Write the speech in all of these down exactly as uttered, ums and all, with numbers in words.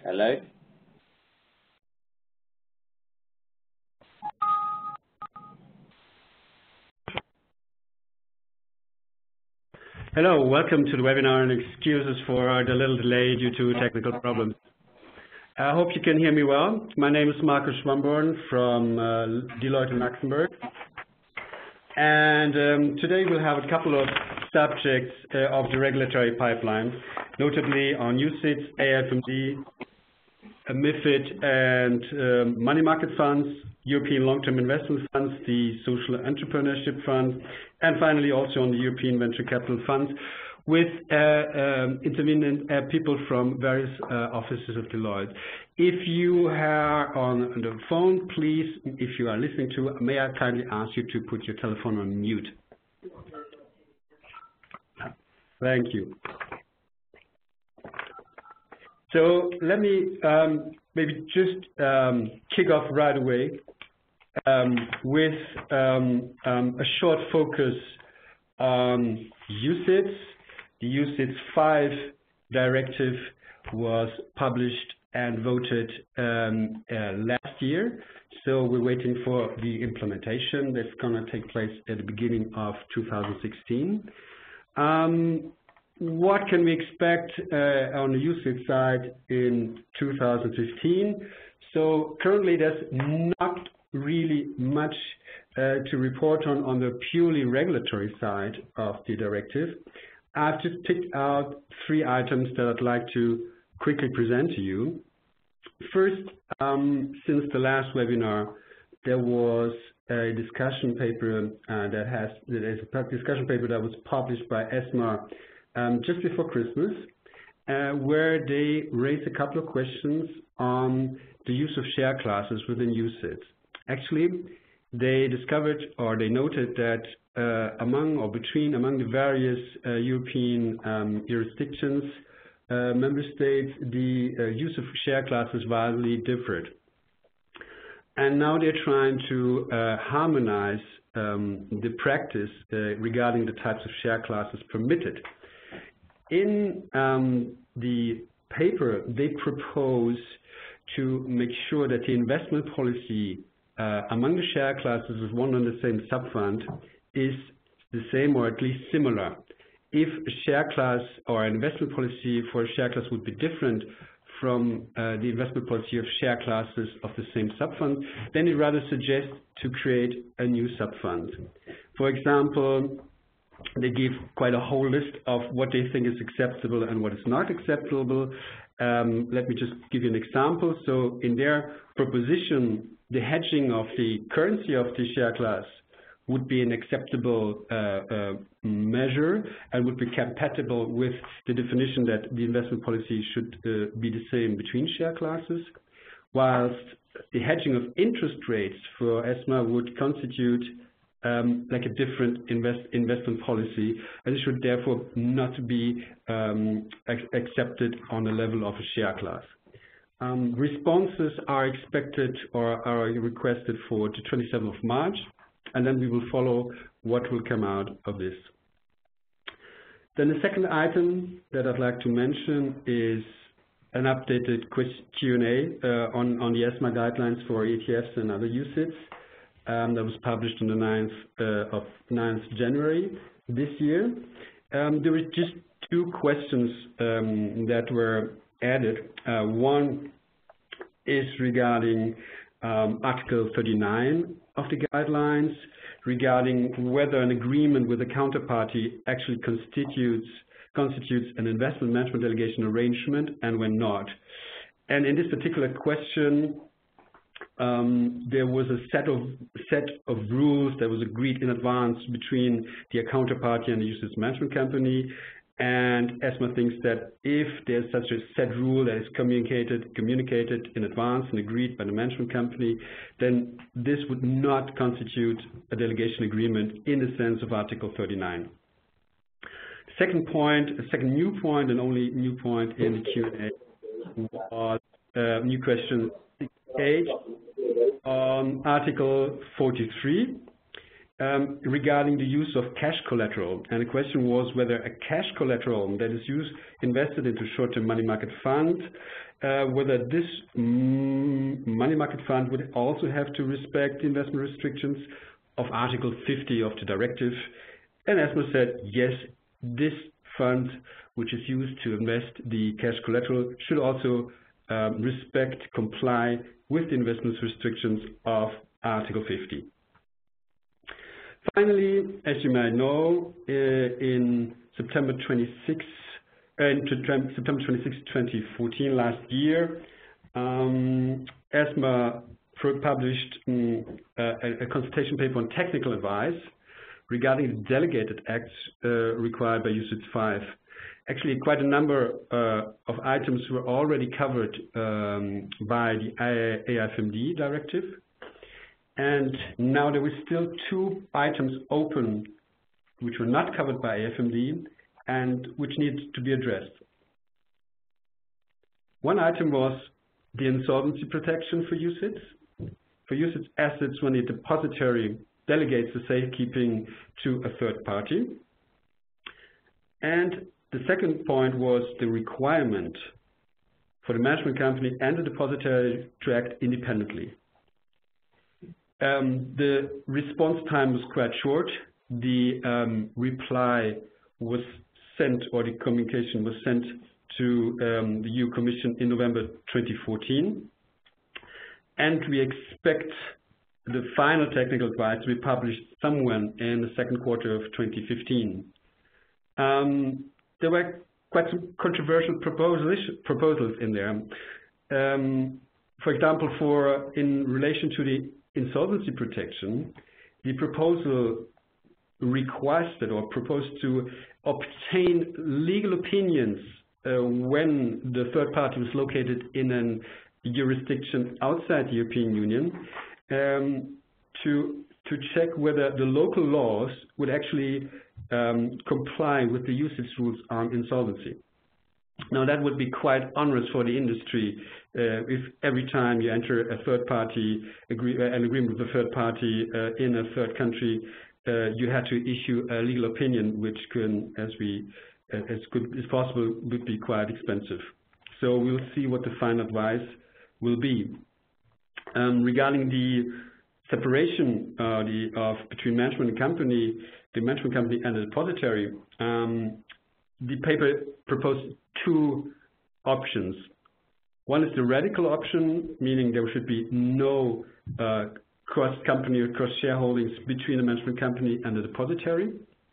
Hello? Hello, welcome to the webinar and excuses for the little delay due to technical problems. I hope you can hear me well. My name is Markus Schwamborn from uh, Deloitte in Luxembourg. And um, today we'll have a couple of subjects uh, of the regulatory pipeline, notably on U C I T S, A F M D, MiFID and um, money market funds, European long-term investment funds, the social entrepreneurship fund, and finally also on the European venture capital funds with uh, um, intervenient uh, people from various uh, offices of Deloitte. If you are on the phone, please, if you are listening to, may I kindly ask you to put your telephone on mute. Thank you. So let me um, maybe just um, kick off right away um, with um, um, a short focus on U C I T S. The U C I T S five directive was published and voted um, uh, last year. So we're waiting for the implementation that's going to take place at the beginning of two thousand sixteen. Um, What can we expect uh, on the U C I T S side in two thousand fifteen? So currently there's not really much uh, to report on on the purely regulatory side of the directive. I've just picked out three items that I'd like to quickly present to you. First, um, since the last webinar, there was a discussion paper uh, that has there is a discussion paper that was published by ESMA Um, just before Christmas, uh, where they raised a couple of questions on the use of share classes within U C I T S. Actually, they discovered or they noted that uh, among or between among the various uh, European um, jurisdictions, uh, member states, the uh, use of share classes wildly differed. And now they're trying to uh, harmonize um, the practice uh, regarding the types of share classes permitted. In um, the paper, they propose to make sure that the investment policy uh, among the share classes of one and the same subfund is the same or at least similar. If a share class or an investment policy for a share class would be different from uh, the investment policy of share classes of the same subfund, then it rather suggests to create a new subfund. For example, they give quite a whole list of what they think is acceptable and what is not acceptable. Um, let me just give you an example. So in their proposition, the hedging of the currency of the share class would be an acceptable uh, uh, measure and would be compatible with the definition that the investment policy should uh, be the same between share classes, whilst the hedging of interest rates for ESMA would constitute Um, like a different invest, investment policy, and it should therefore not be um, accepted on the level of a share class. Um, responses are expected or are requested for the twenty-seventh of March, and then we will follow what will come out of this. Then the second item that I'd like to mention is an updated Q and A uh, on, on the ESMA guidelines for E T Fs and other U C I T S. Um, that was published on the ninth uh, of ninth January this year. Um, there were just two questions um, that were added. Uh, one is regarding um, Article thirty-nine of the guidelines, regarding whether an agreement with a counterparty actually constitutes constitutes an investment management delegation arrangement, and when not. And in this particular question, Um, there was a set of set of rules that was agreed in advance between the counterparty and the U C I T S management company, and ESMA thinks that if there's such a set rule that is communicated communicated in advance and agreed by the management company, then this would not constitute a delegation agreement in the sense of Article thirty-nine. Second point, a second new point, and only new point in the Q and A was uh, new question six H on Article forty-three. um, regarding the use of cash collateral. And the question was whether a cash collateral that is used, invested into short-term money market fund, uh, whether this mm, money market fund would also have to respect the investment restrictions of Article fifty of the directive. And ESMA said, yes, this fund, which is used to invest the cash collateral, should also um, respect, comply with the investment restrictions of Article fifty. Finally, as you might know, uh, in September twenty-sixth, uh, September twenty-sixth, twenty fourteen, last year, um, ESMA published um, a, a consultation paper on technical advice regarding the delegated acts uh, required by U C I T S five. Actually, quite a number uh, of items were already covered um, by the A I F M D directive. And now there were still two items open which were not covered by A I F M D and which needed to be addressed. One item was the insolvency protection for U C I T S. For U C I T S assets when the depository delegates the safekeeping to a third party. And the second point was the requirement for the management company and the depository to act independently. Um, the response time was quite short. The um, reply was sent, or the communication was sent to um, the E U Commission in November twenty fourteen. And we expect the final technical advice to be published somewhere in the second quarter of twenty fifteen. Um, there were quite some controversial proposals, proposals in there. Um, for example, for in relation to the insolvency protection, the proposal requested or proposed to obtain legal opinions uh, when the third party was located in a jurisdiction outside the European Union um, to, to check whether the local laws would actually um, comply with the U C I T S rules on insolvency. Now, that would be quite onerous for the industry uh, if every time you enter a third party, agree, uh, an agreement with a third party uh, in a third country, uh, you had to issue a legal opinion, which can, as we, uh, as good as possible, would be quite expensive. So we'll see what the final advice will be. Um, regarding the separation uh, the, of between management and company, the management company and the depository, um, the paper proposed two options. One is the radical option, meaning there should be no uh, cross-company or cross-shareholdings between the management company and the depository.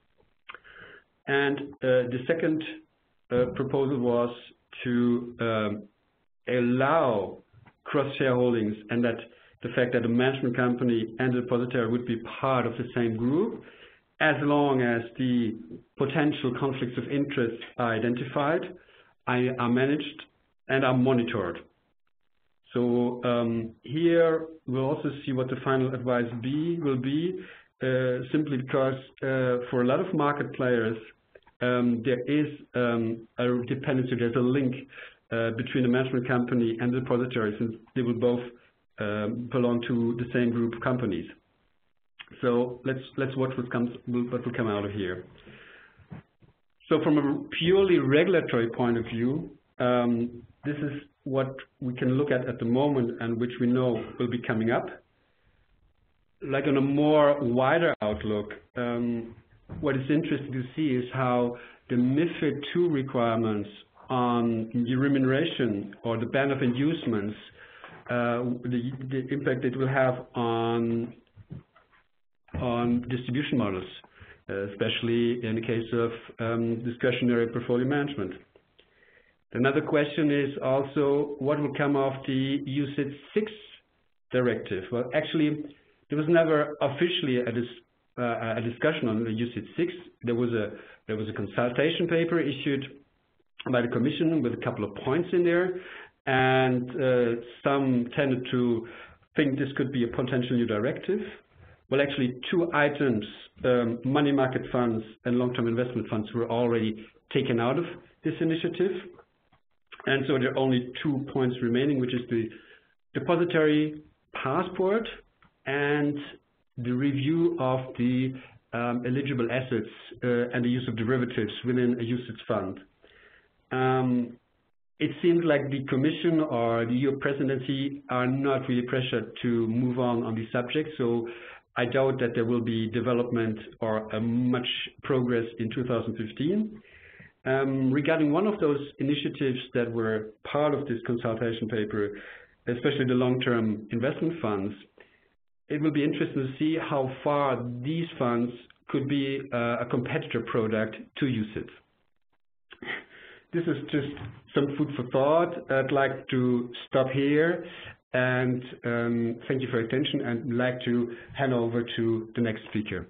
And uh, the second uh, proposal was to um, allow cross-shareholdings, and that the fact that the management company and the depository would be part of the same group, as long as the potential conflicts of interest are identified, are managed, and are monitored. So um, here we'll also see what the final advice be, will be, uh, simply because uh, for a lot of market players, um, there is um, a dependency, there's a link uh, between the management company and the depository, since they will both um, belong to the same group of companies. So let's let's watch what comes what will come out of here. So from a purely regulatory point of view, um, this is what we can look at at the moment and which we know will be coming up. Like on a more wider outlook, um, what is interesting to see is how the MiFID two requirements on the remuneration or the ban of inducements, uh, the, the impact it will have on on distribution models, uh, especially in the case of um, discretionary portfolio management. Another question is also what will come of the U C I T S six directive. Well, actually, there was never officially a, dis, uh, a discussion on the U C I T S six. There was a there was a consultation paper issued by the Commission with a couple of points in there, and uh, some tended to think this could be a potential new directive. Well, actually, two items, um, money market funds and long-term investment funds, were already taken out of this initiative. And so there are only two points remaining, which is the depository passport and the review of the um, eligible assets uh, and the use of derivatives within a U C I T S fund. Um, it seems like the Commission or the E U presidency are not really pressured to move on on this subject, so I doubt that there will be development or uh, much progress in two thousand fifteen. Um, regarding one of those initiatives that were part of this consultation paper, especially the long-term investment funds, it will be interesting to see how far these funds could be uh, a competitor product to U C I T S. This is just some food for thought. I'd like to stop here and um, thank you for your attention, and I'd like to hand over to the next speaker.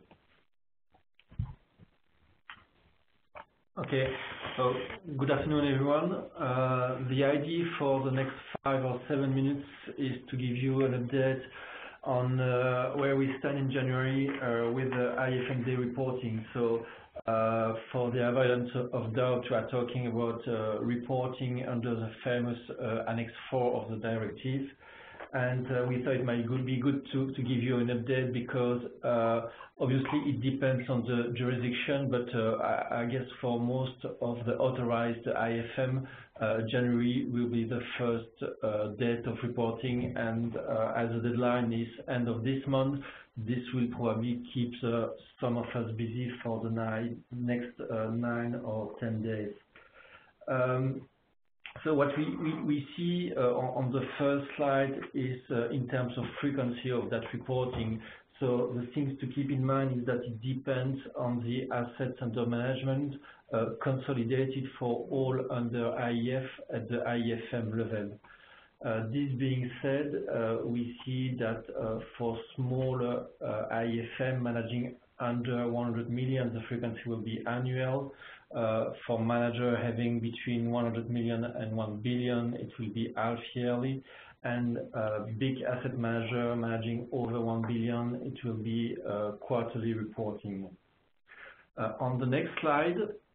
Okay, so good afternoon, everyone. Uh, the idea for the next five or seven minutes is to give you an update on uh, where we stand in January uh, with the I F M D reporting. So uh, for the avoidance of doubt, we are talking about uh, reporting under the famous uh, Annex four of the directive. And uh, we thought it might good, be good to, to give you an update because uh, obviously it depends on the jurisdiction, but uh, I, I guess for most of the authorized I F M, uh, January will be the first uh, date of reporting, and uh, as the deadline is end of this month, this will probably keep uh, some of us busy for the nine, next uh, nine or ten days. Um, So what we, we, we see uh, on, on the first slide is uh, in terms of frequency of that reporting. So the things to keep in mind is that it depends on the assets under management uh, consolidated for all under I E F at the I E F M level. Uh, this being said, uh, we see that uh, for smaller uh, I E F M managing under one hundred million, the frequency will be annual. Uh, for manager having between one hundred million and one billion, it will be half yearly. And uh, big asset manager managing over one billion, it will be uh, quarterly reporting. Uh, on the next slide,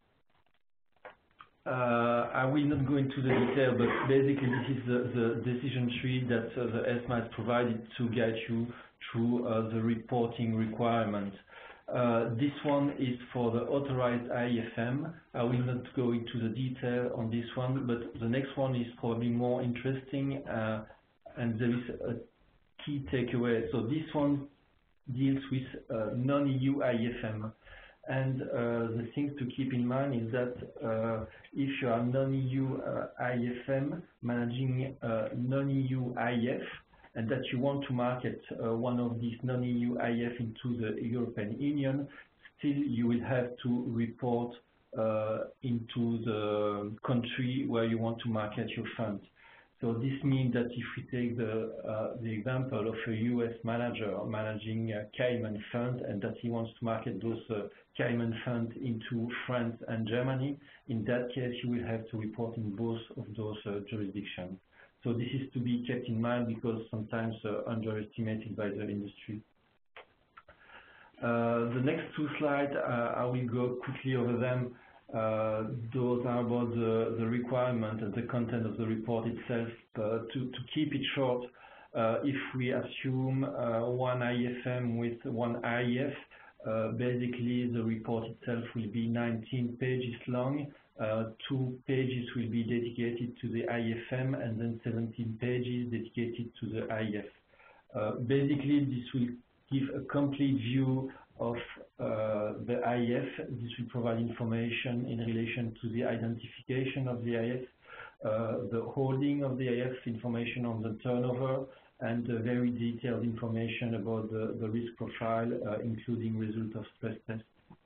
uh, I will not go into the detail, but basically this is the, the decision tree that uh, the ESMA has provided to guide you through uh, the reporting requirement. Uh, this one is for the authorized I E F M. I will not go into the detail on this one, but the next one is probably more interesting, uh, and there is a key takeaway. So this one deals with uh, non-E U I E F M. And uh, the thing to keep in mind is that uh, if you are non-E U uh, I E F M managing uh, non-E U I E F, and that you want to market uh, one of these non-E U I E F into the European Union, still you will have to report uh, into the country where you want to market your fund. So this means that if we take the, uh, the example of a U S manager managing a Cayman fund and that he wants to market those uh, Cayman funds into France and Germany, in that case you will have to report in both of those uh, jurisdictions. So this is to be kept in mind because sometimes uh, underestimated by the industry. Uh, the next two slides, uh, I will go quickly over them. Uh, those are about the, the requirement and the content of the report itself. Uh, to, to keep it short, uh, if we assume uh, one I E F M with one I E F, uh, basically the report itself will be nineteen pages long. Uh, two pages will be dedicated to the I E F M and then seventeen pages dedicated to the I E F. Uh, basically, this will give a complete view of uh, the I E F. This will provide information in relation to the identification of the I E F, uh, the holding of the I E F, information on the turnover, and uh, very detailed information about the, the risk profile, uh, including result of stress tests.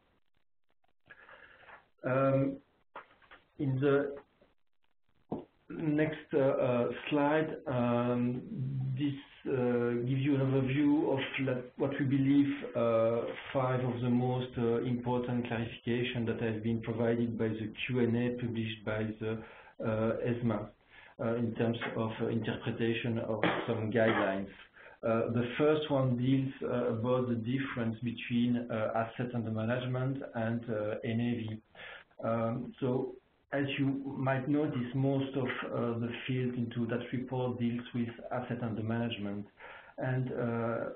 Um, In the next uh, uh, slide, um, this uh, gives you an overview of what we believe uh, five of the most uh, important clarifications that have been provided by the Q and A published by the uh, ESMA uh, in terms of uh, interpretation of some guidelines. Uh, the first one deals uh, about the difference between uh, assets under management and uh, N A V. Um, so, as you might notice, most of uh, the field into that report deals with asset under management. And uh,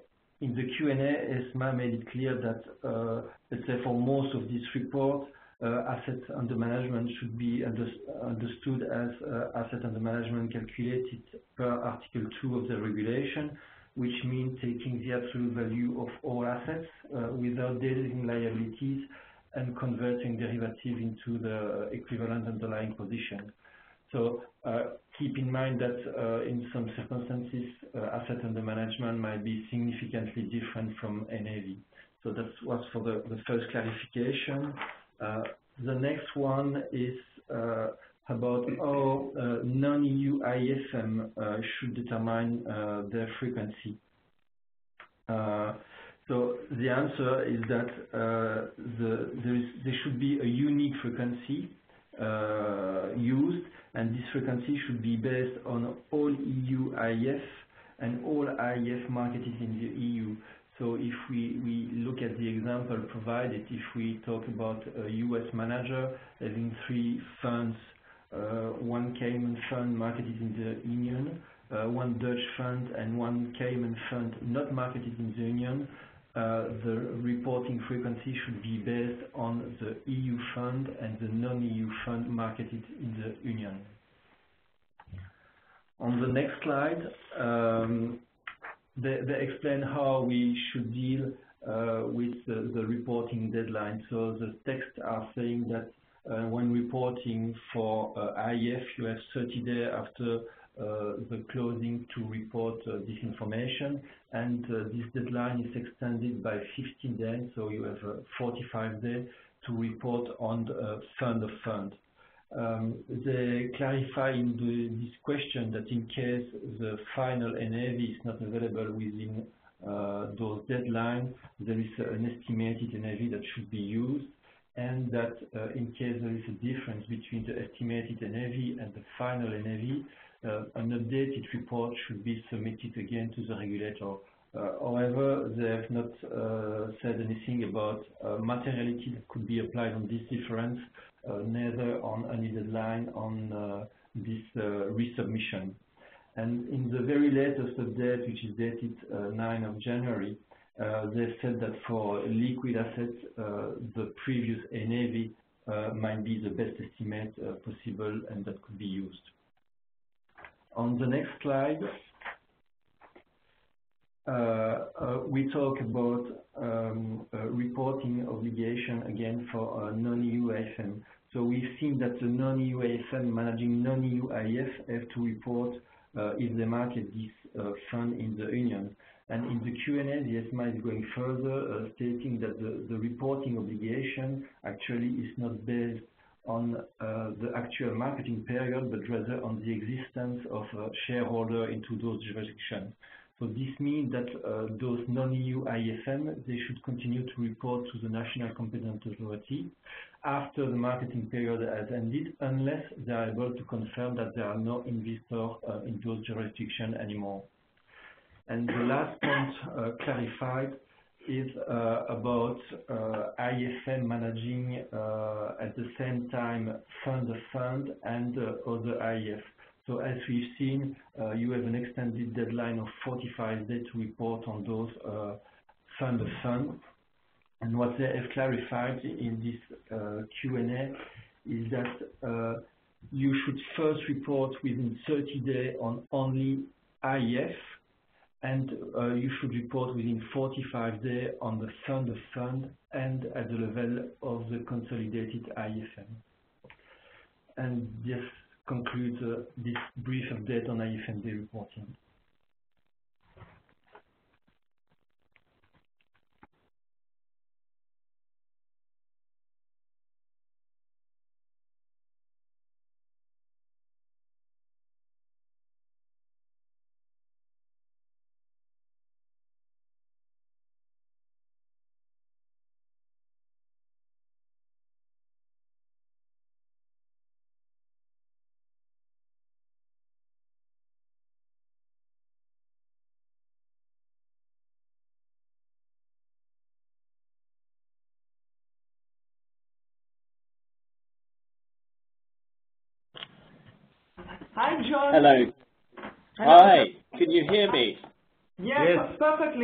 in the Q and A, ESMA made it clear that, uh, let's say, for most of this report, uh, assets under management should be under, understood as uh, asset under management calculated per Article two of the regulation, which means taking the absolute value of all assets uh, without deleting liabilities and converting derivative into the equivalent underlying position. So uh, keep in mind that uh, in some circumstances, uh, asset under management might be significantly different from N A V. So that was for the, the first clarification. Uh, the next one is uh, about how uh, non-E U I F M uh, should determine uh, their frequency. Uh, so the answer is that uh, the, there, is, there should be a unique frequency uh, used, and this frequency should be based on all E U I F and all I F marketed in the E U. So if we, we look at the example provided, if we talk about a U S manager having three funds, uh, one Cayman fund marketed in the Union, uh, one Dutch fund and one Cayman fund not marketed in the Union, uh, the reporting frequency should be based on the E U fund and the non-E U fund marketed in the Union. On the next slide, um, They, they explain how we should deal uh, with the, the reporting deadline. So the texts are saying that uh, when reporting for uh, I F, you have thirty days after uh, the closing to report uh, this information, and uh, this deadline is extended by fifteen days, so you have uh, forty-five days to report on the uh, fund of fund. Um, they clarify in the, this question that in case the final N A V is not available within uh, those deadlines, there is an estimated N A V that should be used, and that uh, in case there is a difference between the estimated N A V and the final N A V, uh, an updated report should be submitted again to the regulator. Uh, however, they have not uh, said anything about uh, materiality that could be applied on this difference, uh, neither on any deadline on uh, this uh, resubmission. And in the very latest update, which is dated uh, ninth of January, uh, they said that for liquid assets, uh, the previous N A V uh, might be the best estimate uh, possible, and that could be used. On the next slide, Uh, uh, we talk about um, uh, reporting obligation again for uh, non-E U I F M. So we've seen that the non-E U I F M managing non-E U I F have to report uh, if they market this uh, fund in the Union. And in the Q and A, the ESMA is going further, uh, stating that the, the reporting obligation actually is not based on uh, the actual marketing period, but rather on the existence of a shareholder into those jurisdictions. So this means that uh, those non-E U I F M, they should continue to report to the National Competent Authority after the marketing period has ended, unless they are able to confirm that there are no investors uh, in those jurisdictions anymore. And the last point uh, clarified is uh, about uh, I F M managing uh, at the same time fund of fund and uh, other I F. So as we've seen, uh, you have an extended deadline of forty-five days to report on those uh, fund of fund. And what they have clarified in this uh, Q and A is that uh, you should first report within thirty days on only I F, and uh, you should report within forty-five days on the fund of fund and at the level of the consolidated I F M. And this concludes uh, this brief update on I F M D reporting. Hi, John. Hello. Hello. Hi. Can you hear me? Yes, Yes. perfectly.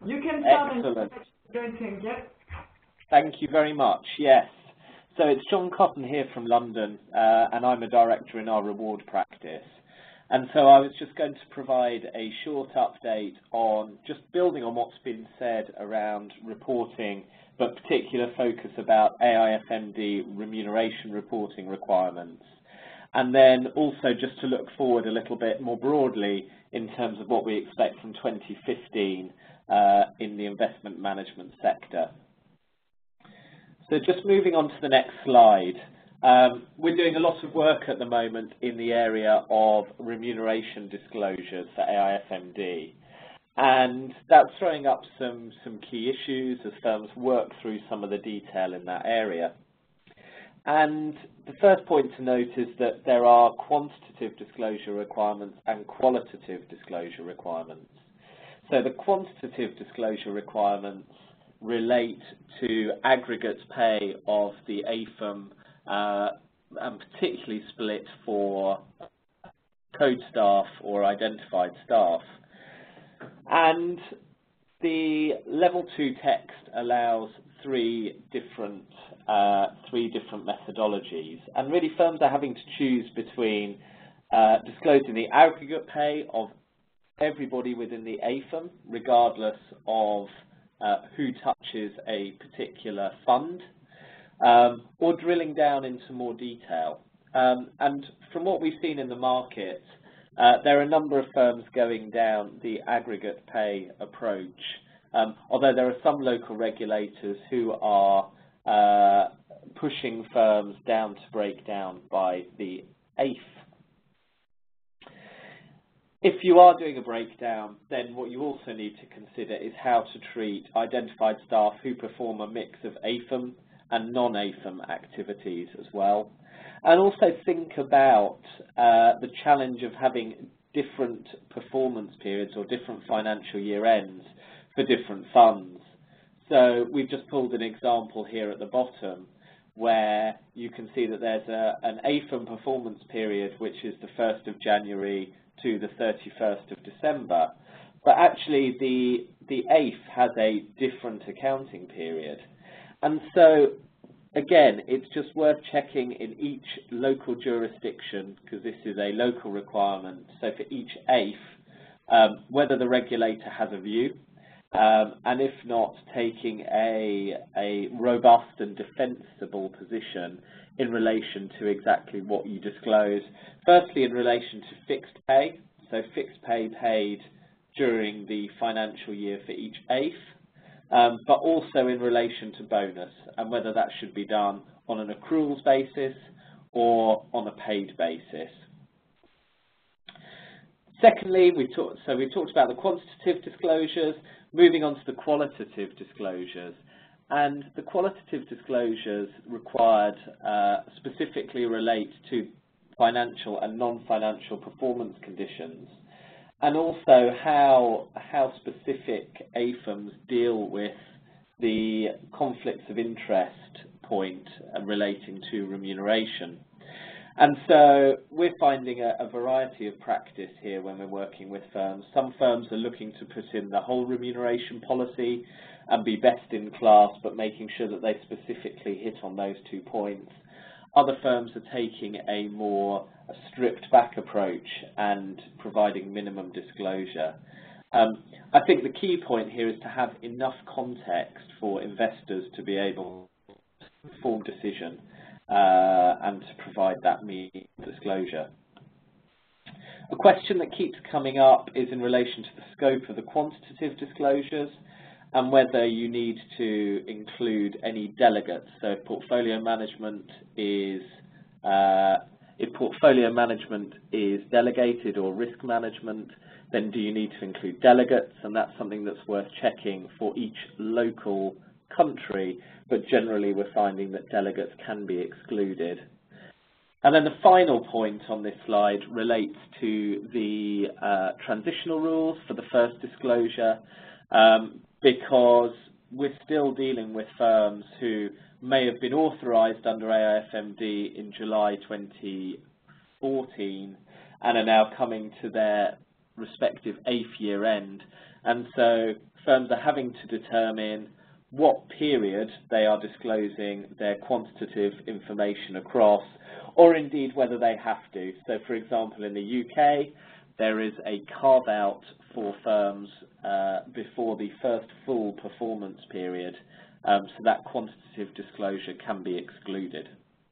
You can start. Excellent. And yes. Thank you very much. Yes. So it's John Cotton here from London, uh, and I'm a director in our reward practice. And so I was just going to provide a short update on just building on what's been said around reporting, but particular focus about A I F M D remuneration reporting requirements. And then also just to look forward a little bit more broadly in terms of what we expect from twenty fifteen uh, in the investment management sector. So just moving on to the next slide. Um, we're doing a lot of work at the moment in the area of remuneration disclosures for A I F M D. And that's throwing up some, some key issues as firms work through some of the detail in that area. And the first point to note is that there are quantitative disclosure requirements and qualitative disclosure requirements. So the quantitative disclosure requirements relate to aggregate pay of the A I F M, uh, and particularly split for code staff or identified staff. And the level two text allows three different uh, three different methodologies, and really firms are having to choose between uh, disclosing the aggregate pay of everybody within the A I F M, regardless of uh, who touches a particular fund, um, or drilling down into more detail. Um, and from what we've seen in the market, uh, there are a number of firms going down the aggregate pay approach, um, although there are some local regulators who are uh, pushing firms down to break down by the A I F. If you are doing a breakdown, then what you also need to consider is how to treat identified staff who perform a mix of A I F M and non-A I F M activities as well. And also think about uh, the challenge of having different performance periods or different financial year ends for different funds. So we've just pulled an example here at the bottom where you can see that there's a, an A I F M performance period which is the first of January to the thirty-first of December, but actually the, the A I F has a different accounting period. And so again, it's just worth checking in each local jurisdiction, because this is a local requirement, so for each A I F, um, whether the regulator has a view, um, and if not, taking a, a robust and defensible position in relation to exactly what you disclose. Firstly, in relation to fixed pay, so fixed pay paid during the financial year for each A I F, Um, but also in relation to bonus and whether that should be done on an accruals basis or on a paid basis. Secondly, we talked, so we've talked about the quantitative disclosures, moving on to the qualitative disclosures. And the qualitative disclosures required uh, specifically relate to financial and non-financial performance conditions, and also how, how specific A I F Ms deal with the conflicts of interest point uh, relating to remuneration. And so we're finding a, a variety of practice here when we're working with firms. Some firms are looking to put in the whole remuneration policy and be best in class, but making sure that they specifically hit on those two points. Other firms are taking a more a stripped back approach and providing minimum disclosure. Um, I think the key point here is to have enough context for investors to be able to make an informed decision uh, and to provide that meaningful disclosure. A question that keeps coming up is in relation to the scope of the quantitative disclosures and whether you need to include any delegates. So if portfolio management is uh, if portfolio management is delegated or risk management, then do you need to include delegates? And that's something that's worth checking for each local country, but generally we're finding that delegates can be excluded. And then the final point on this slide relates to the uh, transitional rules for the first disclosure. Um, because we're still dealing with firms who may have been authorised under A I F M D in July twenty fourteen and are now coming to their respective eighth year end, and so firms are having to determine what period they are disclosing their quantitative information across, or indeed whether they have to. So, for example, in the U K, there is a carve-out for firms uh, before the first full performance period, um, so that quantitative disclosure can be excluded.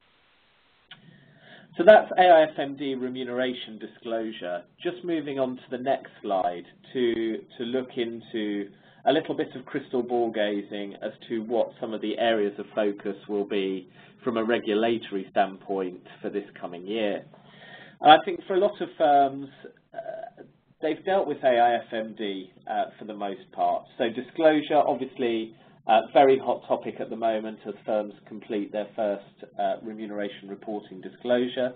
So that's A I F M D remuneration disclosure. Just moving on to the next slide to, to look into a little bit of crystal ball gazing as to what some of the areas of focus will be from a regulatory standpoint for this coming year. I think for a lot of firms, uh, they've dealt with A I F M D uh, for the most part. So disclosure, obviously, uh, very hot topic at the moment as firms complete their first uh, remuneration reporting disclosure.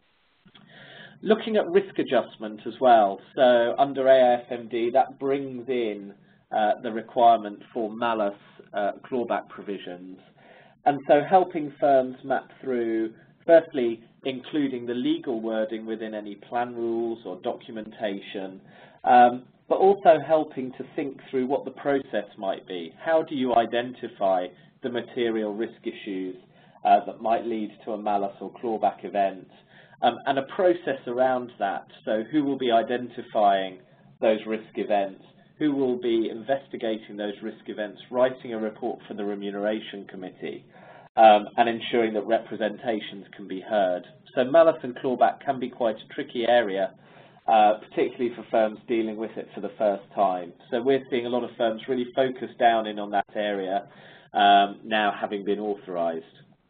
Looking at risk adjustment as well. So under A I F M D, that brings in uh, the requirement for malus uh, clawback provisions. And so helping firms map through, firstly, including the legal wording within any plan rules or documentation, um, but also helping to think through what the process might be. How do you identify the material risk issues uh, that might lead to a malus or clawback event, um, and a process around that? So who will be identifying those risk events? Who will be investigating those risk events, writing a report for the remuneration committee, um, and ensuring that representations can be heard? So malus and clawback can be quite a tricky area, uh, particularly for firms dealing with it for the first time. So we're seeing a lot of firms really focus down in on that area um, now having been authorised.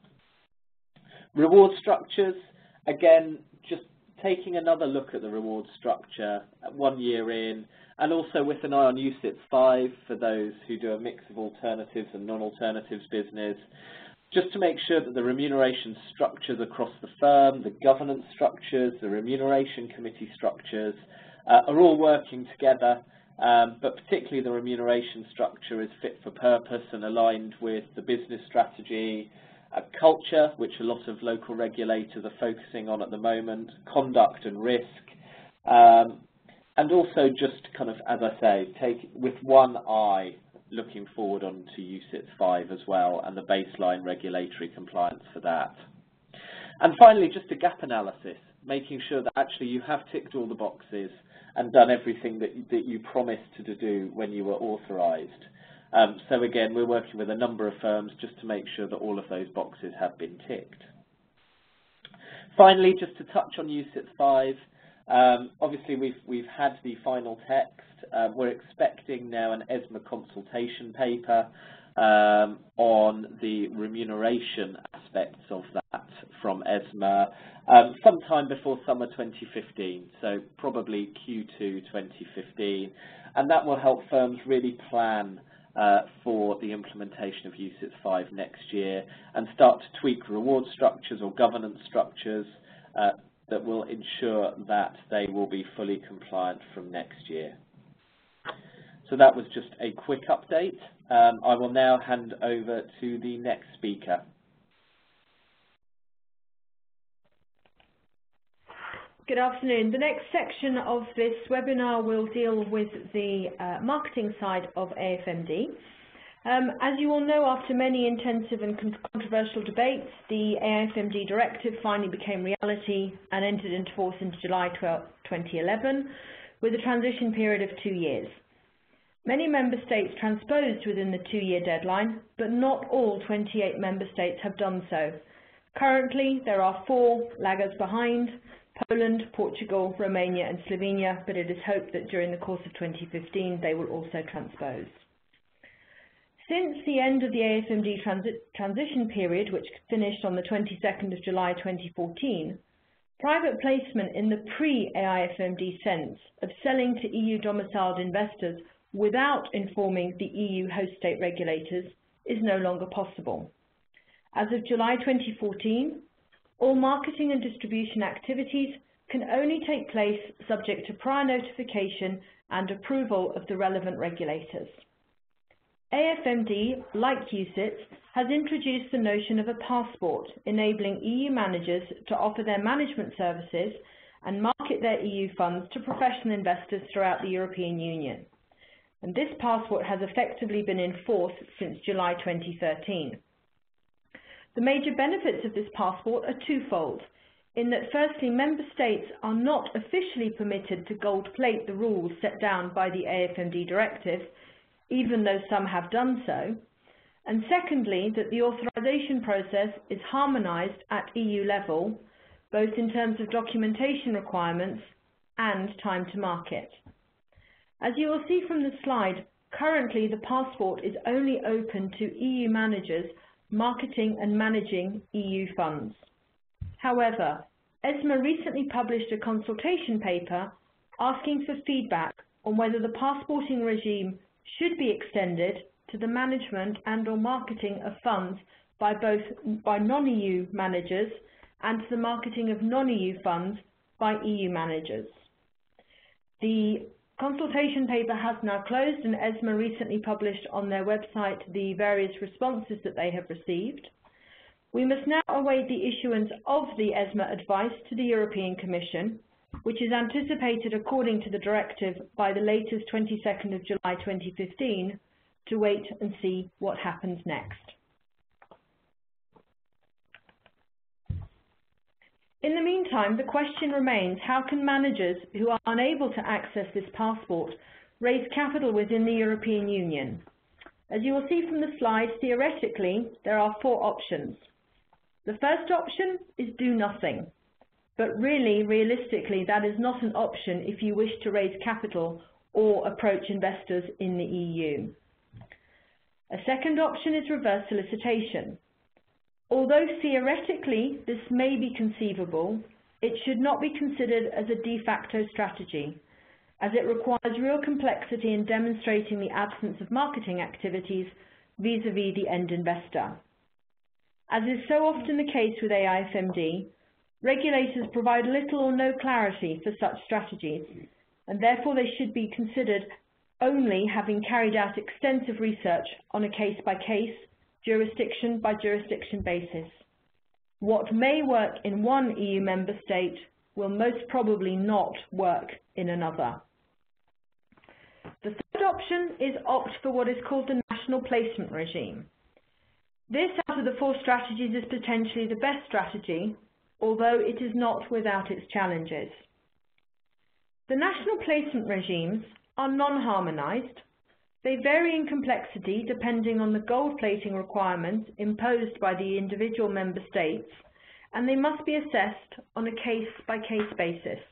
Reward structures, again, just taking another look at the reward structure one year in, and also with an eye on U C I T S five for those who do a mix of alternatives and non-alternatives business, just to make sure that the remuneration structures across the firm, the governance structures, the remuneration committee structures uh, are all working together, um, but particularly the remuneration structure is fit for purpose and aligned with the business strategy, uh, culture, which a lot of local regulators are focusing on at the moment, conduct and risk, um, and also just kind of, as I say, take with one eye looking forward on to U C I T S five as well and the baseline regulatory compliance for that. And finally, just a gap analysis, making sure that actually you have ticked all the boxes and done everything that, that you promised to do when you were authorised. Um, so again, we're working with a number of firms just to make sure that all of those boxes have been ticked. Finally, just to touch on U C I T S five, um, obviously we've, we've had the final text. Uh, we're expecting now an ESMA consultation paper um, on the remuneration aspects of that from ESMA um, sometime before summer twenty fifteen, so probably Q two twenty fifteen, and that will help firms really plan uh, for the implementation of U C I T S five next year and start to tweak reward structures or governance structures uh, that will ensure that they will be fully compliant from next year. So that was just a quick update. Um, I will now hand over to the next speaker. Good afternoon. The next section of this webinar will deal with the uh, marketing side of A F M D. Um, as you all know, after many intensive and con controversial debates, the A F M D directive finally became reality and entered into force in July twelfth, twenty eleven, with a transition period of two years. Many member states transposed within the two-year deadline, but not all twenty-eight member states have done so. Currently, there are four laggers behind: Poland, Portugal, Romania and Slovenia, but it is hoped that during the course of twenty fifteen they will also transpose. Since the end of the A F M D transi transition period, which finished on the twenty-second of July twenty fourteen, private placement in the pre-A I F M D sense of selling to E U-domiciled investors without informing the E U host state regulators is no longer possible. As of July twenty fourteen, all marketing and distribution activities can only take place subject to prior notification and approval of the relevant regulators. A F M D, like U C I T S, has introduced the notion of a passport, enabling E U managers to offer their management services and market their E U funds to professional investors throughout the European Union. And this passport has effectively been in force since July twenty thirteen. The major benefits of this passport are twofold, in that firstly, member states are not officially permitted to gold plate the rules set down by the A F M D directive, even though some have done so, and secondly, that the authorisation process is harmonised at E U level, both in terms of documentation requirements and time to market. As you will see from the slide, currently the passport is only open to E U managers marketing and managing E U funds. However, ESMA recently published a consultation paper asking for feedback on whether the passporting regime should be extended to the management and or marketing of funds by both by non-E U managers and to the marketing of non-E U funds by E U managers. The consultation paper has now closed, and ESMA recently published on their website the various responses that they have received. We must now await the issuance of the ESMA advice to the European Commission, which is anticipated according to the directive by the latest twenty-second of July twenty fifteen, to wait and see what happens next. In the meantime, the question remains, how can managers who are unable to access this passport raise capital within the European Union? As you will see from the slide, theoretically, there are four options. The first option is do nothing, but really, realistically, that is not an option if you wish to raise capital or approach investors in the E U. A second option is reverse solicitation. Although theoretically this may be conceivable, it should not be considered as a de facto strategy, as it requires real complexity in demonstrating the absence of marketing activities vis-à-vis the end investor. As is so often the case with A I F M D, regulators provide little or no clarity for such strategies, and therefore they should be considered only having carried out extensive research on a case-by-case, jurisdiction-by-jurisdiction basis. What may work in one E U member state will most probably not work in another. The third option is opt for what is called the national placement regime. This, out of the four strategies, is potentially the best strategy, although it is not without its challenges. The national placement regimes are non-harmonised. They vary in complexity depending on the gold plating requirements imposed by the individual member states, and they must be assessed on a case-by-case basis.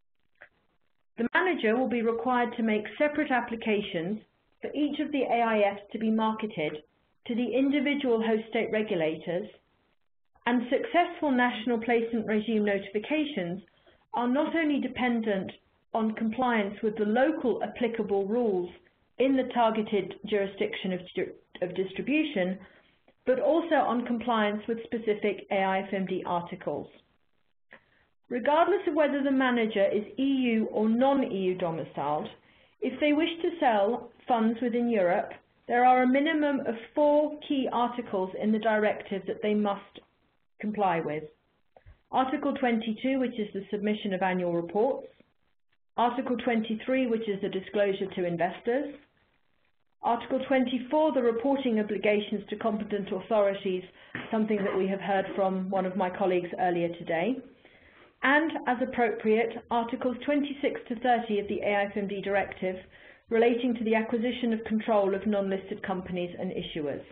The manager will be required to make separate applications for each of the A I Fs to be marketed to the individual host state regulators, and successful national placement regime notifications are not only dependent on compliance with the local applicable rules in the targeted jurisdiction of, of distribution, but also on compliance with specific A I F M D articles. Regardless of whether the manager is E U or non-E U domiciled, if they wish to sell funds within Europe, there are a minimum of four key articles in the directive that they must comply with. Article twenty-two, which is the submission of annual reports. Article twenty-three, which is the disclosure to investors. Article twenty-four, the reporting obligations to competent authorities, something that we have heard from one of my colleagues earlier today. And, as appropriate, Articles twenty-six to thirty of the A I F M D directive relating to the acquisition of control of non-listed companies and issuers.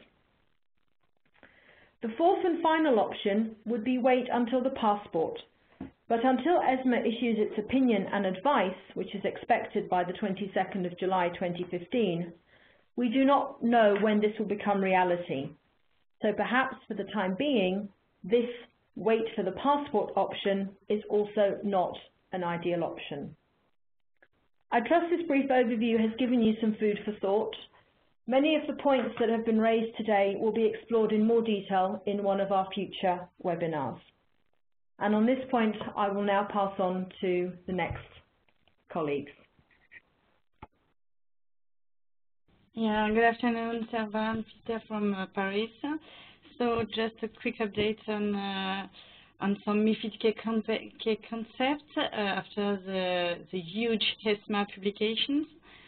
The fourth and final option would be wait until the passport, but until ESMA issues its opinion and advice, which is expected by the twenty-second of July twenty fifteen, we do not know when this will become reality. So perhaps for the time being, this wait for the passport option is also not an ideal option. I trust this brief overview has given you some food for thought. Many of the points that have been raised today will be explored in more detail in one of our future webinars. And on this point, I will now pass on to the next colleagues. Yeah, good afternoon, Servan, Peter from uh, Paris. So just a quick update on uh, on some MiFID K, K concepts uh, after the, the huge ESMA publications.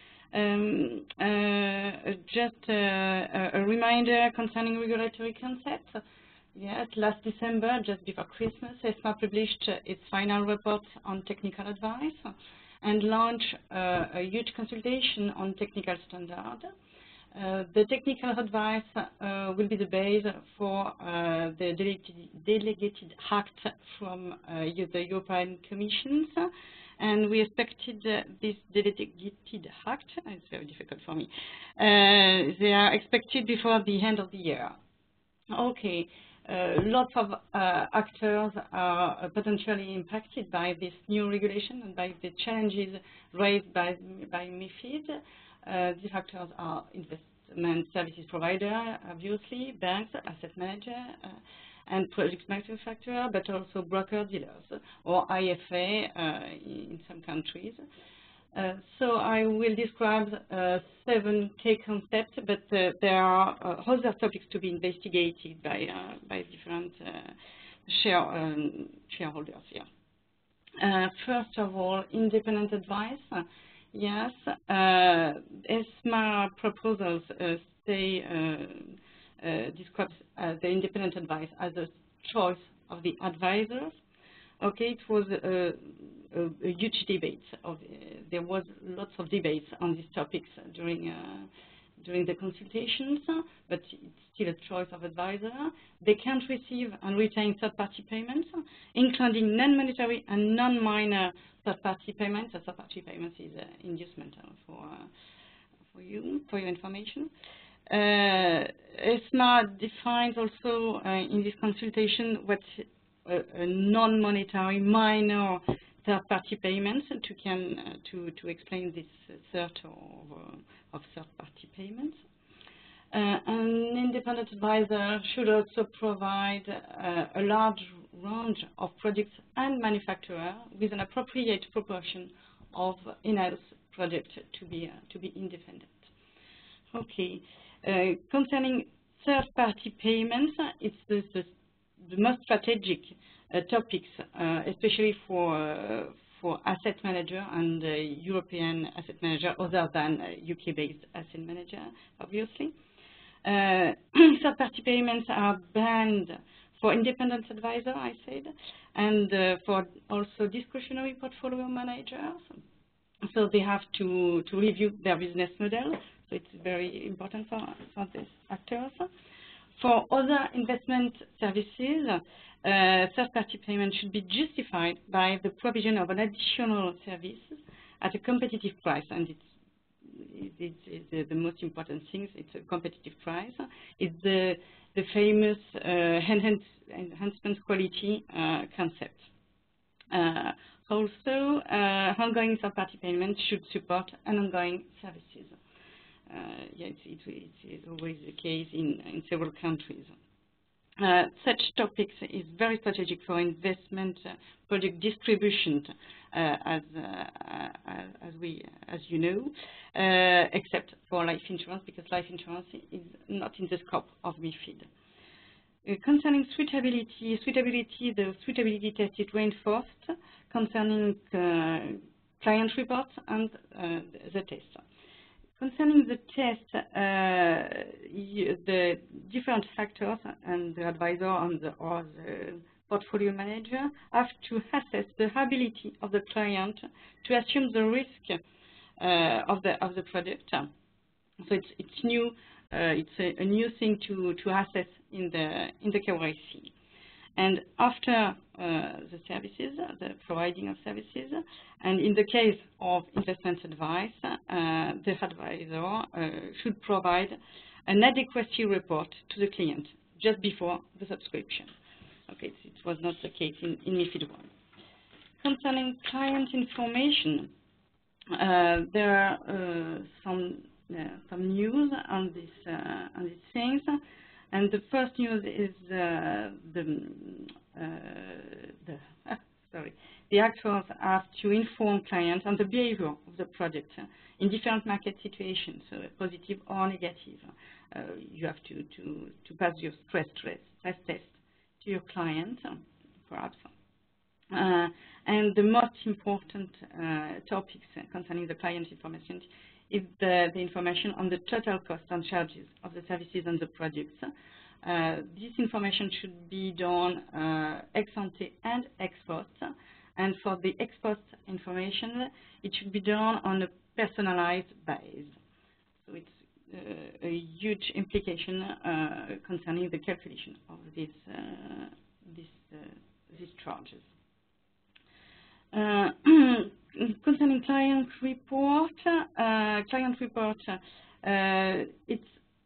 Um, uh, just uh, a reminder concerning regulatory concepts. Yes, last December, just before Christmas, ESMA published its final report on technical advice and launched uh, a huge consultation on technical standards. Uh, the technical advice uh, will be the base for uh, the delegated, delegated act from uh, the European Commission, and we expected uh, this delegated act, it's very difficult for me, uh, they are expected before the end of the year. Okay, uh, lots of uh, actors are potentially impacted by this new regulation and by the challenges raised by, by MiFID. Uh, these actors are investment services provider, obviously, banks, asset manager, uh, and project manufacturer, but also broker dealers or I F A uh, in some countries. Uh, so I will describe uh, seven key concepts, but uh, there are uh, other topics to be investigated by uh, by different uh, share, um, shareholders here. Uh, first of all, independent advice. Yes, uh, ESMA proposals uh, say uh, uh, describes uh, the independent advice as a choice of the advisors. Okay, it was a, a, a huge debate. Of, uh, there was lots of debates on these topics during uh, during the consultations, but it's still a choice of advisor. They can't receive and retain third-party payments, including non-monetary and non-minor third-party payments. A third-party payments is uh, inducement uh, for uh, for you for your information. Uh, ESMA defines also uh, in this consultation what a, a non-monetary minor third-party payments to can uh, to to explain this uh, sort of, uh, of third-party payments. Uh, an independent advisor should also provide uh, a large range of products and manufacturers with an appropriate proportion of in-house products to be uh, to be independent. Okay, uh, concerning third-party payments, it's the, the, the most strategic uh, topics, uh, especially for uh, for asset manager and uh, European asset manager, other than uh, U K-based asset manager, obviously. Uh, third-party payments are banned for independent advisor, I said, and uh, for also discretionary portfolio managers. So they have to, to review their business model. So it's very important for, for these actors. For other investment services, uh, third-party payment should be justified by the provision of an additional service at a competitive price, and it's It's, it's the, the most important thing. It's a competitive price. It's the the famous uh, enhance, enhancement quality uh, concept. Uh, also, uh, ongoing third-party payments should support an ongoing services. Uh, yeah, it's, it, it's always the case in, in several countries. Uh, such topics is very strategic for investment uh, project distribution, uh, as uh, as we as you know, uh, except for life insurance, because life insurance is not in the scope of MiFID. Uh, concerning suitability, suitability, the suitability test is reinforced concerning uh, client reports and uh, the test. Concerning the test, uh, you, the different factors and the advisor and the, or the portfolio manager have to assess the ability of the client to assume the risk uh, of the of the product. So it's it's new. Uh, it's a, a new thing to to assess in the in the K Y C. And after uh, the services, the providing of services, and in the case of investment advice, uh, the advisor uh, should provide an adequacy report to the client just before the subscription. Okay, it was not the case in, in MiFID one. Concerning client information, uh, there are uh, some uh, some news on this uh, on these things. And the first news is uh, the, uh, the ah, sorry, the actors have to inform clients on the behavior of the product in different market situations, so positive or negative. Uh, you have to, to, to pass your stress, stress, stress test to your client perhaps. Uh, and the most important uh, topics concerning the client information is the, the information on the total cost and charges of the services and the products. Uh, this information should be done uh, ex ante and ex post, and for the ex post information, it should be done on a personalized base. So it's uh, a huge implication uh, concerning the calculation of this, uh, this, uh, these charges. Uh, concerning client report, uh, client report, uh, it's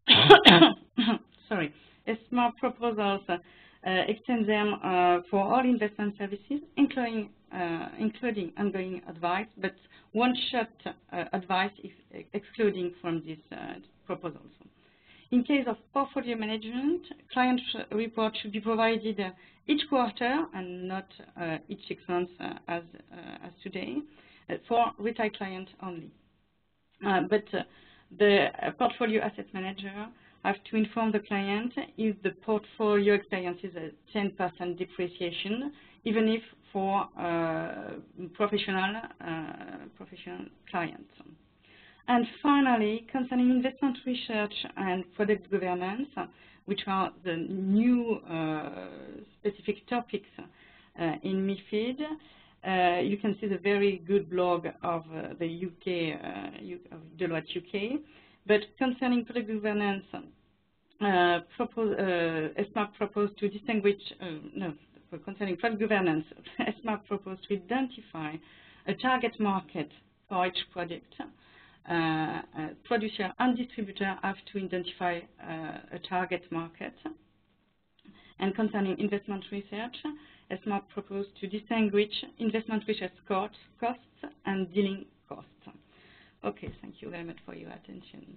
sorry, ESMA proposals uh, extend them uh, for all investment services, including uh, including ongoing advice, but one-shot uh, advice is excluding from these uh, proposals. In case of portfolio management, client report should be provided uh, each quarter and not uh, each six months uh, as, uh, as today, uh, for retail clients only. Uh, but uh, the uh, portfolio asset manager have to inform the client if the portfolio experiences a ten percent depreciation, even if for uh, professional, uh, professional clients. And finally, concerning investment research and product governance, which are the new uh, specific topics uh, in MiFID, uh, you can see the very good blog of uh, the U K, uh, of Deloitte U K. But concerning product governance, uh, propose, uh, ESMA proposed to distinguish, uh, no, concerning product governance, ESMA proposed to identify a target market for each product. Uh, uh, producer and distributor have to identify uh, a target market. And concerning investment research, ESMA proposed to distinguish investment research costs, costs and dealing costs. Okay, thank you very much for your attention.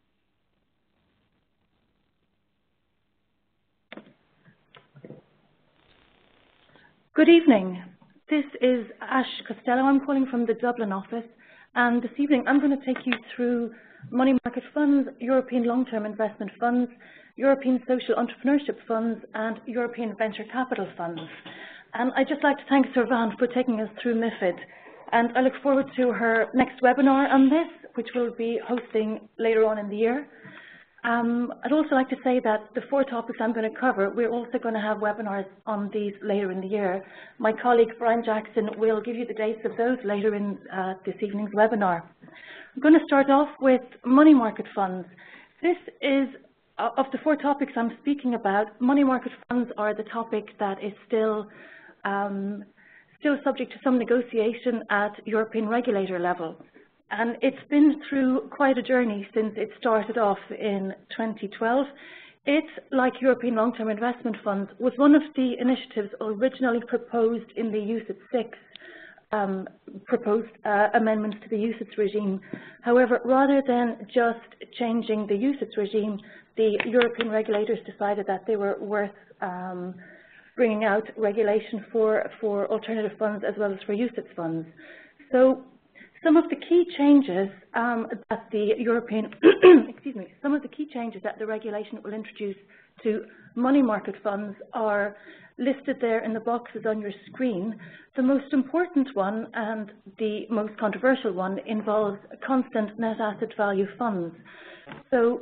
Good evening. This is Ash Costello. I'm calling from the Dublin office. And this evening, I'm going to take you through money market funds, European long-term investment funds, European social entrepreneurship funds, and European venture capital funds. And I'd just like to thank Servan for taking us through MiFID. And I look forward to her next webinar on this, which we'll be hosting later on in the year. Um, I'd also like to say that the four topics I'm going to cover, we're also going to have webinars on these later in the year. My colleague Brian Jackson will give you the dates of those later in uh, this evening's webinar. I'm going to start off with money market funds. This is, uh, of the four topics I'm speaking about, money market funds are the topic that is still, um, still subject to some negotiation at European regulator level. And it's been through quite a journey since it started off in twenty twelve. It, like European long-term investment funds, was one of the initiatives originally proposed in the U C I T S six um, proposed uh, amendments to the U C I T S regime. However, rather than just changing the U C I T S regime, the European regulators decided that they were worth um, bringing out regulation for, for alternative funds as well as for U C I T S funds. So, Some of the key changes um, that the European, excuse me, some of the key changes that the regulation will introduce to money market funds are listed there in the boxes on your screen. The most important one and the most controversial one involves constant net asset value funds. So,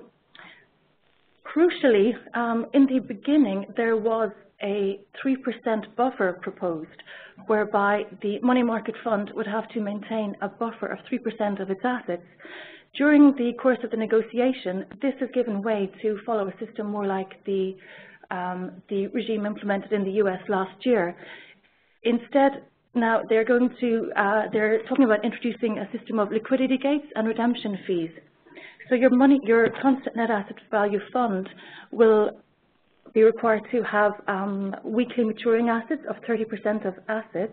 crucially, um, in the beginning, there was a three percent buffer proposed, whereby the money market fund would have to maintain a buffer of three percent of its assets. During the course of the negotiation, this has given way to follow a system more like the, um, the regime implemented in the U S last year. Instead, now they're going to, uh, they're talking about introducing a system of liquidity gates and redemption fees. So your money, your constant net asset value fund will be required to have um, weekly maturing assets of thirty percent of assets,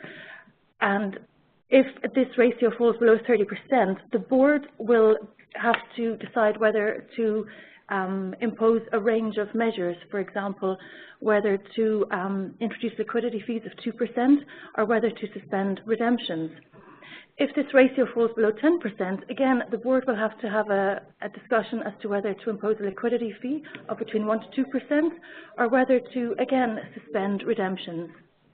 and if this ratio falls below thirty percent, the board will have to decide whether to um, impose a range of measures, for example, whether to um, introduce liquidity fees of two percent or whether to suspend redemptions. If this ratio falls below ten percent, again, the board will have to have a, a discussion as to whether to impose a liquidity fee of between one to two percent or whether to, again, suspend redemptions.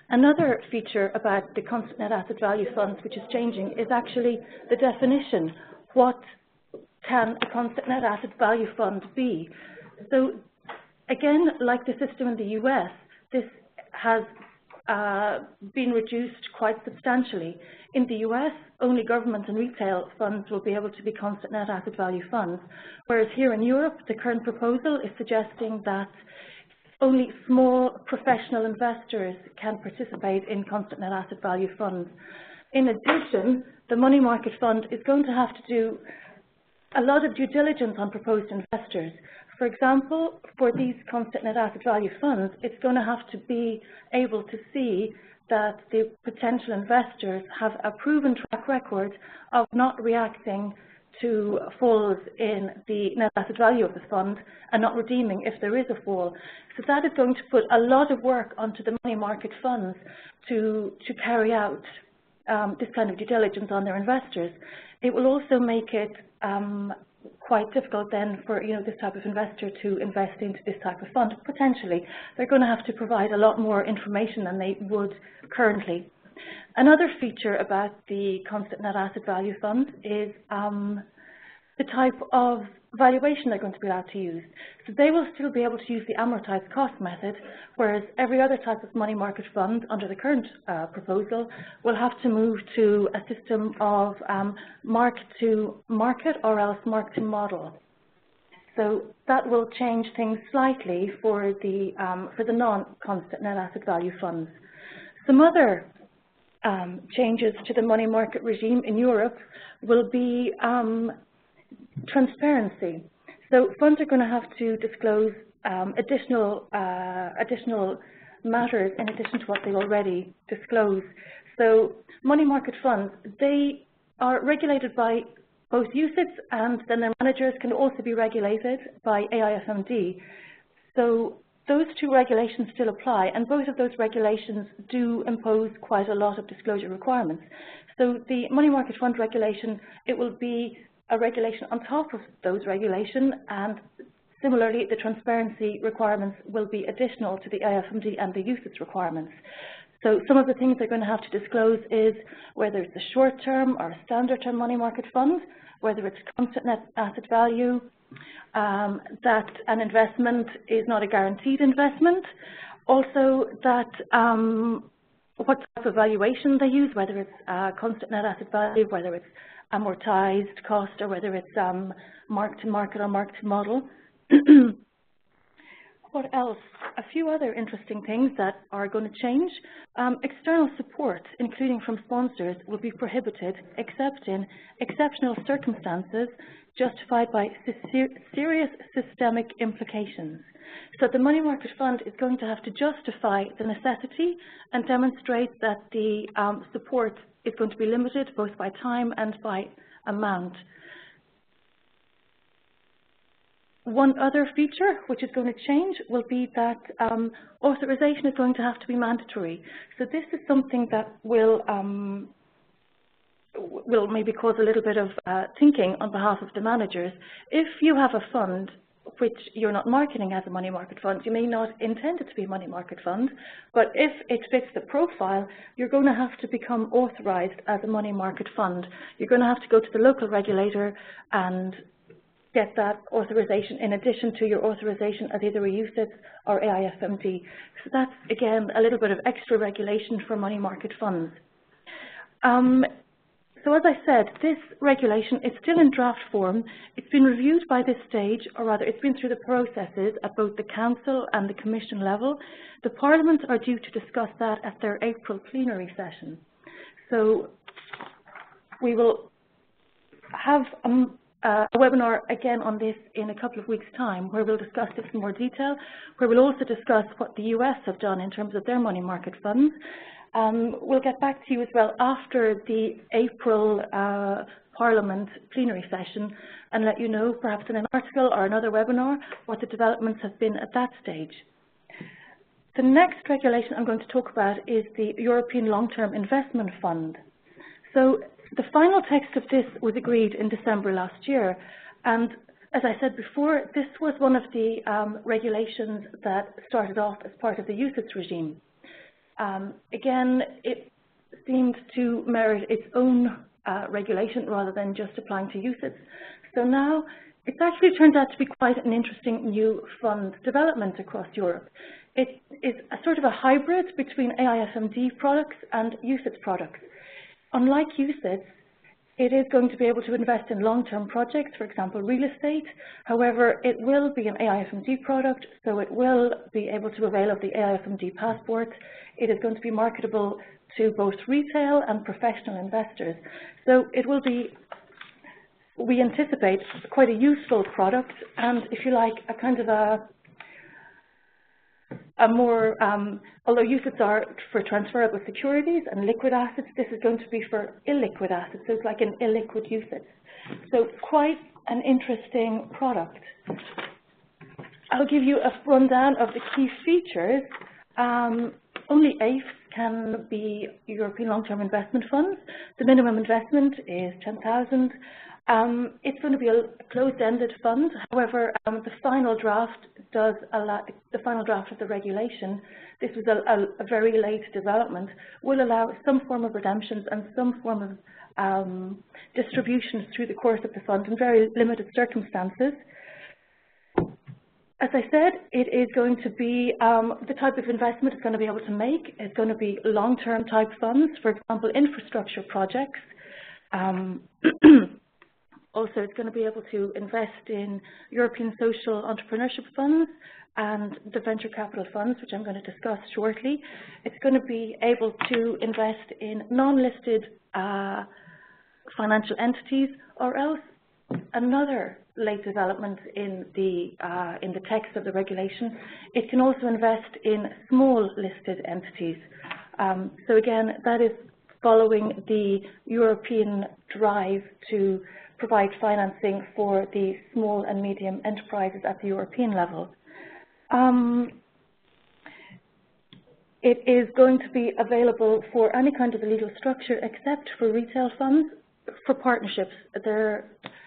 Another feature about the constant net asset value funds which is changing is actually the definition. What can a constant net asset value fund be? So again, like the system in the U S, this has uh, been reduced quite substantially. In the U S, only government and retail funds will be able to be constant net asset value funds, whereas here in Europe, the current proposal is suggesting that only small professional investors can participate in constant net asset value funds. In addition, the money market fund is going to have to do a lot of due diligence on proposed investors. For example, for these constant net asset value funds, it's going to have to be able to see that the potential investors have a proven track record of not reacting to falls in the net asset value of the fund and not redeeming if there is a fall. So that is going to put a lot of work onto the money market funds to, to carry out um, this kind of due diligence on their investors. It will also make it um, quite difficult then for you know this type of investor to invest into this type of fund. Potentially, they're going to have to provide a lot more information than they would currently. Another feature about the constant net asset value funds is um, the type of valuation they're going to be allowed to use. So they will still be able to use the amortized cost method, whereas every other type of money market fund under the current uh, proposal will have to move to a system of um, mark to market or else mark to model. So that will change things slightly for the, um, for the non-constant net asset value funds. Some other um, changes to the money market regime in Europe will be um, transparency. So funds are going to have to disclose um, additional, uh, additional matters in addition to what they already disclose. So money market funds, they are regulated by both U C I T S, and then their managers can also be regulated by A I F M D. So those two regulations still apply, and both of those regulations do impose quite a lot of disclosure requirements. So the money market fund regulation, it will be a regulation on top of those regulations, and similarly the transparency requirements will be additional to the A I F M D and the U C I T S requirements. So some of the things they're going to have to disclose is whether it's a short-term or a standard-term money market fund, whether it's constant net asset value, um, that an investment is not a guaranteed investment, also that um, what type of valuation they use, whether it's uh, constant net asset value, whether it's amortized cost, or whether it's um, mark-to-market or mark-to-model. What else? A few other interesting things that are going to change. Um, external support, including from sponsors, will be prohibited except in exceptional circumstances justified by ser serious systemic implications. So the money market fund is going to have to justify the necessity and demonstrate that the um, support is going to be limited both by time and by amount. One other feature which is going to change will be that um, authorization is going to have to be mandatory. So this is something that will um, will maybe cause a little bit of uh, thinking on behalf of the managers. If you have a fund which you're not marketing as a money market fund, you may not intend it to be a money market fund, but if it fits the profile, you're going to have to become authorized as a money market fund. You're going to have to go to the local regulator and get that authorization in addition to your authorization as either a U C I T S or A I F M D. So that's, again, a little bit of extra regulation for money market funds. Um, so as I said, this regulation is still in draft form. It's been reviewed by this stage, or rather it's been through the processes at both the Council and the Commission level. The Parliament are due to discuss that at their April plenary session. So we will have um, Uh, a webinar again on this in a couple of weeks' time, where we'll discuss this in more detail, where we'll also discuss what the U S have done in terms of their money market funds. Um, we'll get back to you as well after the April uh, Parliament plenary session and let you know, perhaps in an article or another webinar, what the developments have been at that stage. The next regulation I'm going to talk about is the European Long-Term Investment Fund. So the final text of this was agreed in December last year, and as I said before, this was one of the um, regulations that started off as part of the U C I T S regime. Um, again, it seemed to merit its own uh, regulation rather than just applying to U C I T S. So now it's actually turned out to be quite an interesting new fund development across Europe. It is a sort of a hybrid between A I F M D products and U C I T S products. Unlike U C I T S, it is going to be able to invest in long-term projects, for example, real estate. However, it will be an A I F M D product, so it will be able to avail of the A I F M D passport. It is going to be marketable to both retail and professional investors. So it will be, we anticipate, quite a useful product, and if you like, a kind of a a more, um, although U C I Ts are for transferable securities and liquid assets, this is going to be for illiquid assets, so it's like an illiquid U C I T S. So quite an interesting product. I'll give you a rundown of the key features. Um, only A I Fs can be European long-term investment funds. The minimum investment is ten thousand. Um, it's going to be a closed-ended fund. However, um, the final draft does allow, the final draft of the regulation, this was a, a, a very late development, will allow some form of redemptions and some form of um, distributions through the course of the fund in very limited circumstances. As I said, it is going to be um, the type of investment it's going to be able to make. It's going to be long-term type funds, for example, infrastructure projects. Um, Also, it's going to be able to invest in European social entrepreneurship funds and the venture capital funds, which I'm going to discuss shortly. It's going to be able to invest in non-listed uh, financial entities, or else another late development in the, uh, in the text of the regulation. It can also invest in small listed entities. Um, so again, that is following the European drive to provide financing for the small and medium enterprises at the European level. Um, it is going to be available for any kind of legal structure except for retail funds. For partnerships, there,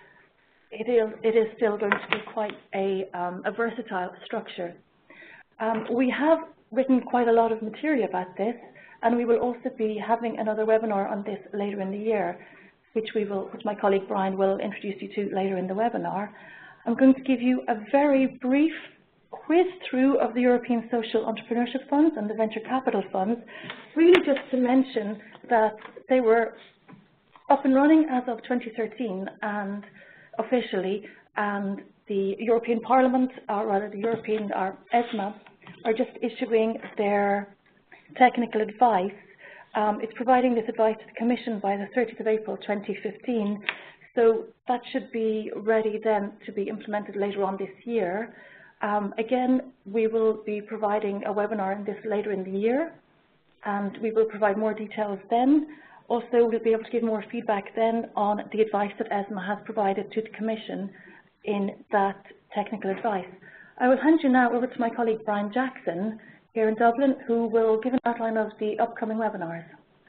it, is, it is still going to be quite a, um, a versatile structure. Um, we have written quite a lot of material about this, and we will also be having another webinar on this later in the year, which we will, which my colleague Brian will introduce you to later in the webinar. I'm going to give you a very brief quiz through of the European Social Entrepreneurship Funds and the Venture Capital Funds, really just to mention that they were up and running as of twenty thirteen and officially, and the European Parliament, or rather the European, or ESMA, are just issuing their technical advice. Um, it's providing this advice to the Commission by the thirtieth of April twenty fifteen, so that should be ready then to be implemented later on this year. Um, again, we will be providing a webinar on this later in the year, and we will provide more details then. Also, we'll be able to give more feedback then on the advice that ESMA has provided to the Commission in that technical advice. I will hand you now over to my colleague Brian Jackson here in Dublin, who will give an outline of the upcoming webinars.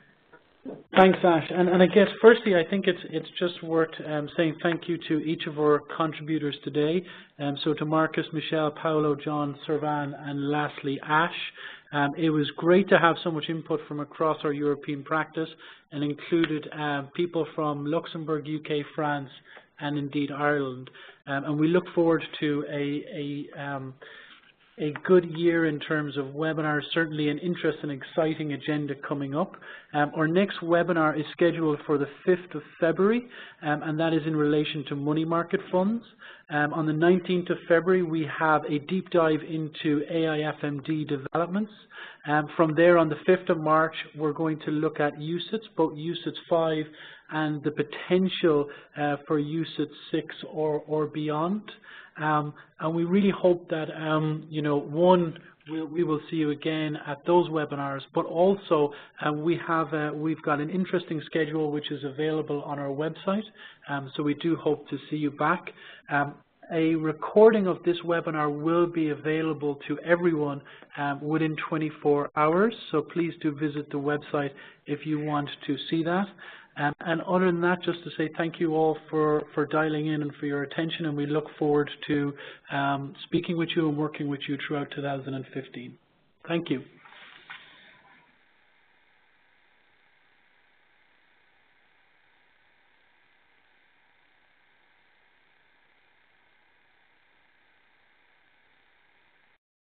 Thanks, Ash. And, and I guess, firstly, I think it's it's just worth um, saying thank you to each of our contributors today. Um, so to Marcus, Michelle, Paolo, John, Servan, and lastly, Ash. Um, it was great to have so much input from across our European practice, and included uh, people from Luxembourg, U K, France, and indeed Ireland. Um, and we look forward to a, a um, a good year in terms of webinars, certainly an interesting and exciting agenda coming up. Um, our next webinar is scheduled for the fifth of February, um, and that is in relation to money market funds. Um, on the nineteenth of February, we have a deep dive into A I F M D developments. Um, from there, on the fifth of March, we're going to look at U C I T S, both U C I T S five and the potential uh, for U C I T S six or, or beyond. Um, and we really hope that, um, you know, one, we'll, we will see you again at those webinars, but also uh, we have, uh, we've got an interesting schedule which is available on our website, um, so we do hope to see you back. Um, a recording of this webinar will be available to everyone um, within twenty-four hours, so please do visit the website if you want to see that. Um, and other than that, just to say thank you all for, for dialing in and for your attention, and we look forward to um, speaking with you and working with you throughout two thousand fifteen. Thank you.